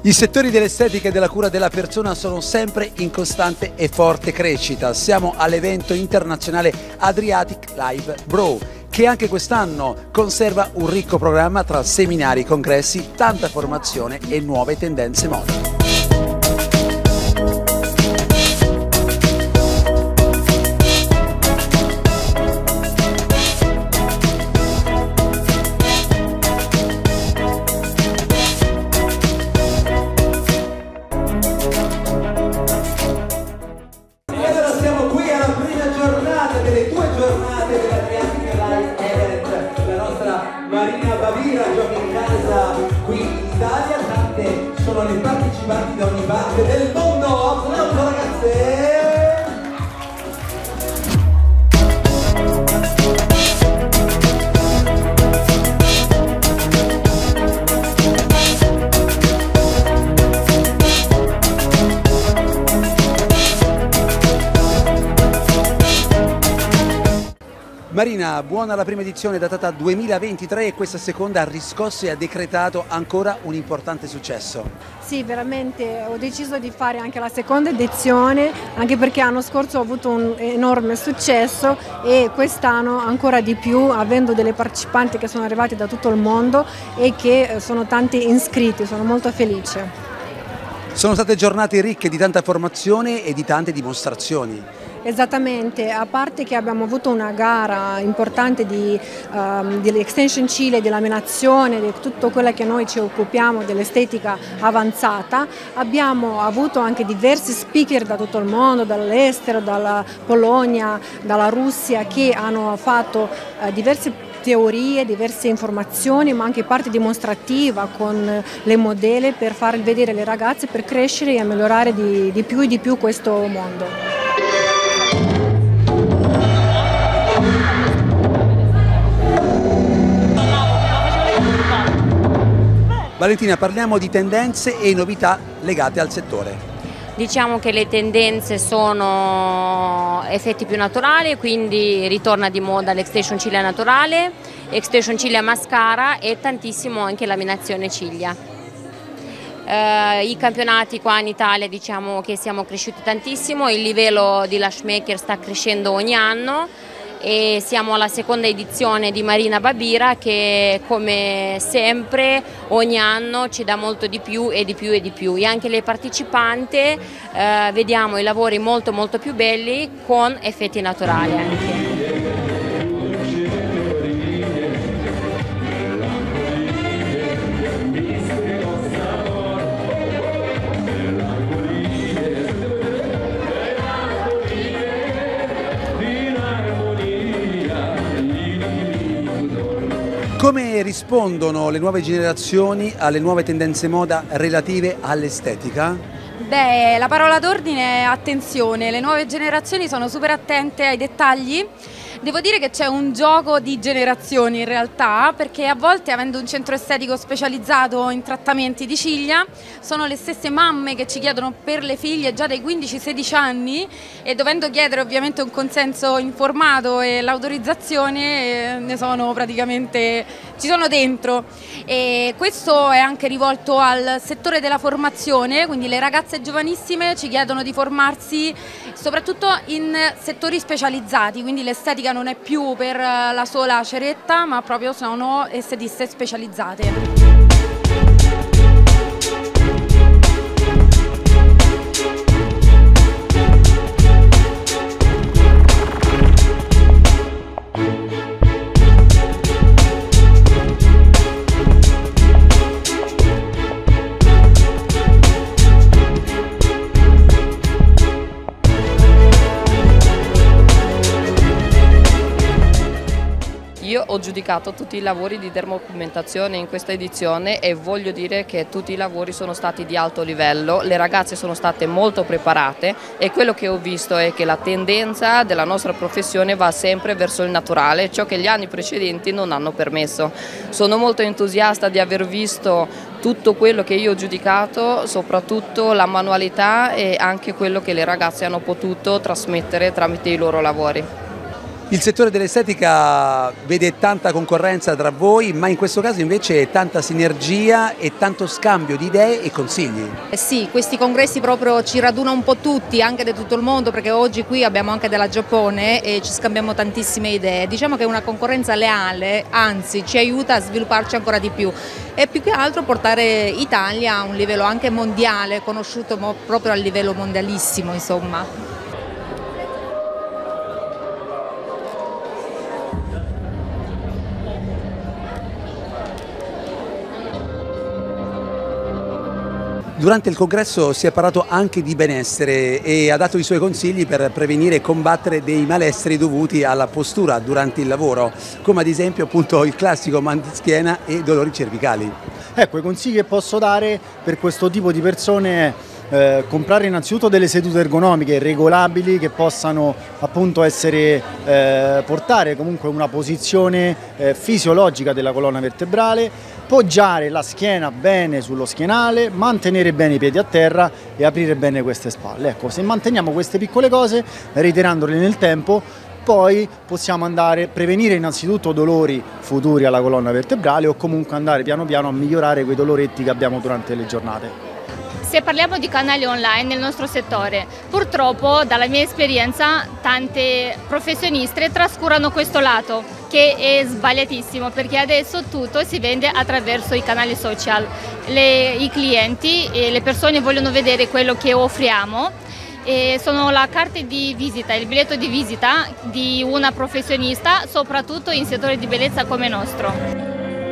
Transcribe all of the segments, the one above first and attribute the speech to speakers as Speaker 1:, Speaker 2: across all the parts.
Speaker 1: I settori dell'estetica e della cura della persona sono sempre in costante e forte crescita. Siamo all'evento internazionale Adriatic Live Bro, che anche quest'anno conserva un ricco programma tra seminari, congressi, tanta formazione e nuove tendenze moda.
Speaker 2: Marina Bavira gioca in casa qui in Italia, tante sono le partecipanti da ogni parte del mondo. Applauso ragazze!
Speaker 1: Marina, buona la prima edizione datata 2023 e questa seconda ha riscosso e ha decretato ancora un importante successo.
Speaker 3: Sì, veramente ho deciso di fare anche la seconda edizione, anche perché l'anno scorso ho avuto un enorme successo e quest'anno ancora di più, avendo delle partecipanti che sono arrivate da tutto il mondo e che sono tanti iscritti, sono molto felice.
Speaker 1: Sono state giornate ricche di tanta formazione e di tante dimostrazioni.
Speaker 3: Esattamente, a parte che abbiamo avuto una gara importante dell'Extension Chile, di laminazione, di tutto quello che noi ci occupiamo dell'estetica avanzata, abbiamo avuto anche diversi speaker da tutto il mondo, dall'estero, dalla Polonia, dalla Russia, che hanno fatto diverse teorie, diverse informazioni, ma anche parte dimostrativa con le modelle per far vedere le ragazze, per crescere e migliorare di più e di più questo mondo.
Speaker 1: Valentina, parliamo di tendenze e novità legate al settore.
Speaker 4: Diciamo che le tendenze sono effetti più naturali, quindi ritorna di moda l'Extension ciglia naturale, Extension ciglia mascara e tantissimo anche laminazione ciglia. I campionati qua in Italia diciamo che siamo cresciuti tantissimo, il livello di lash maker sta crescendo ogni anno e siamo alla seconda edizione di Marina Bavira che come sempre ogni anno ci dà molto di più e di più e di più, e anche le partecipanti vediamo i lavori molto più belli con effetti naturali anche.
Speaker 1: Come rispondono le nuove generazioni alle nuove tendenze moda relative all'estetica?
Speaker 5: Beh, la parola d'ordine è attenzione, le nuove generazioni sono super attente ai dettagli. Devo dire che c'è un gioco di generazioni in realtà, perché a volte, avendo un centro estetico specializzato in trattamenti di ciglia, sono le stesse mamme che ci chiedono per le figlie già dai 15-16 anni, e dovendo chiedere ovviamente un consenso informato e l'autorizzazione ne sono praticamente, ci sono dentro. E questo è anche rivolto al settore della formazione, quindi le ragazze giovanissime ci chiedono di formarsi soprattutto in settori specializzati, quindi l'estetica non è più per la sola ceretta, ma proprio sono estetiste specializzate.
Speaker 6: Io ho giudicato tutti i lavori di dermopigmentazione in questa edizione e voglio dire che tutti i lavori sono stati di alto livello, le ragazze sono state molto preparate e quello che ho visto è che la tendenza della nostra professione va sempre verso il naturale, ciò che gli anni precedenti non hanno permesso. Sono molto entusiasta di aver visto tutto quello che io ho giudicato, soprattutto la manualità e anche quello che le ragazze hanno potuto trasmettere tramite i loro lavori.
Speaker 1: Il settore dell'estetica vede tanta concorrenza tra voi, ma in questo caso invece tanta sinergia e tanto scambio di idee e consigli.
Speaker 7: Sì, questi congressi proprio ci radunano un po' tutti, anche da tutto il mondo, perché oggi qui abbiamo anche della Giappone e ci scambiamo tantissime idee. Diciamo che è una concorrenza leale, anzi ci aiuta a svilupparci ancora di più e più che altro portare Italia a un livello anche mondiale, conosciuto proprio a livello mondialissimo, insomma.
Speaker 1: Durante il congresso si è parlato anche di benessere e ha dato i suoi consigli per prevenire e combattere dei malesseri dovuti alla postura durante il lavoro, come ad esempio appunto il classico mal di schiena e dolori cervicali.
Speaker 8: Ecco, i consigli che posso dare per questo tipo di persone è comprare innanzitutto delle sedute ergonomiche regolabili che possano appunto essere portare comunque una posizione fisiologica della colonna vertebrale, poggiare la schiena bene sullo schienale, mantenere bene i piedi a terra e aprire bene queste spalle. Ecco, se manteniamo queste piccole cose, reiterandole nel tempo, poi possiamo andare a prevenire innanzitutto dolori futuri alla colonna vertebrale o comunque andare piano piano a migliorare quei doloretti che abbiamo durante le giornate.
Speaker 9: Se parliamo di canali online nel nostro settore, purtroppo dalla mia esperienza tante professioniste trascurano questo lato, che è sbagliatissimo perché adesso tutto si vende attraverso i canali social. I clienti e le persone vogliono vedere quello che offriamo e sono la carta di visita, il biglietto di visita di una professionista, soprattutto in settore di bellezza come il nostro.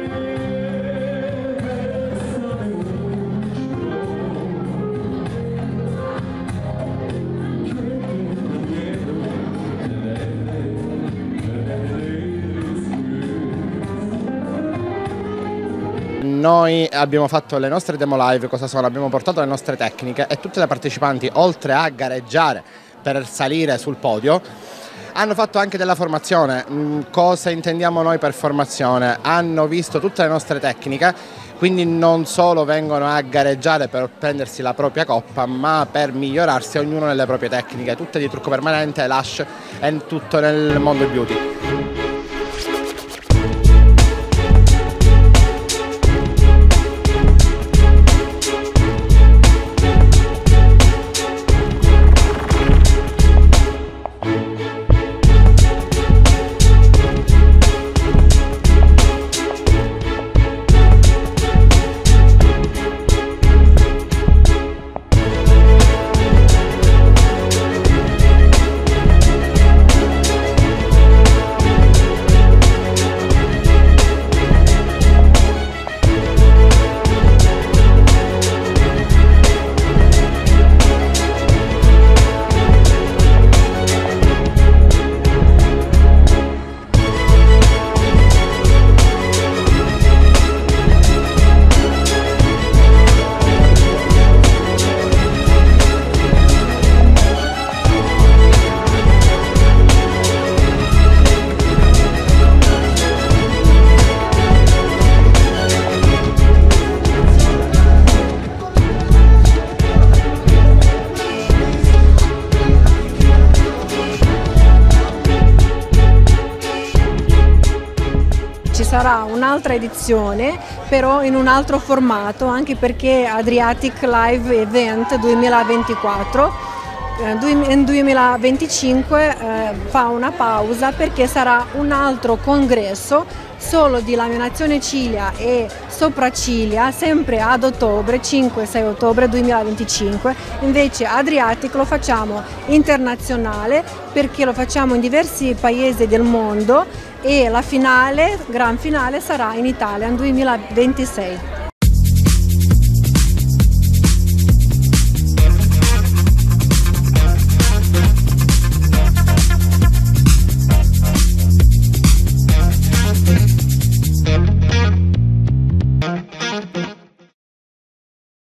Speaker 10: Noi abbiamo fatto le nostre demo live, cosa sono? Abbiamo portato le nostre tecniche e tutte le partecipanti, oltre a gareggiare per salire sul podio, hanno fatto anche della formazione. Cosa intendiamo noi per formazione? Hanno visto tutte le nostre tecniche, quindi non solo vengono a gareggiare per prendersi la propria coppa, ma per migliorarsi ognuno nelle proprie tecniche, tutte di trucco permanente, lash e tutto nel mondo beauty.
Speaker 3: Ci sarà un'altra edizione, però in un altro formato, anche perché Adriatic Live Event 2024 in 2025 fa una pausa perché sarà un altro congresso solo di laminazione ciglia e sopracciglia, sempre ad ottobre, 5-6 ottobre 2025. Invece Adriatic lo facciamo internazionale perché lo facciamo in diversi paesi del mondo e la finale, gran finale, sarà in Italia nel 2026.